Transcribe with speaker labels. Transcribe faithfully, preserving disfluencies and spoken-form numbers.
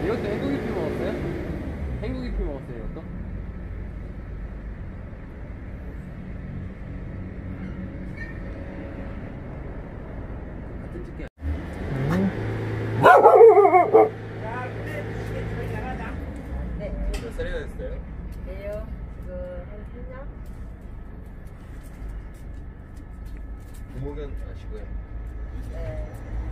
Speaker 1: 이것도 행복이피 먹었어요? 행복이피 먹었어요 이것도? 같은 집게.
Speaker 2: 네.
Speaker 1: 몇 살이나 됐어요?
Speaker 2: 네요. 지금 한 삼 년?
Speaker 1: 부모견 아시고요.
Speaker 2: 네.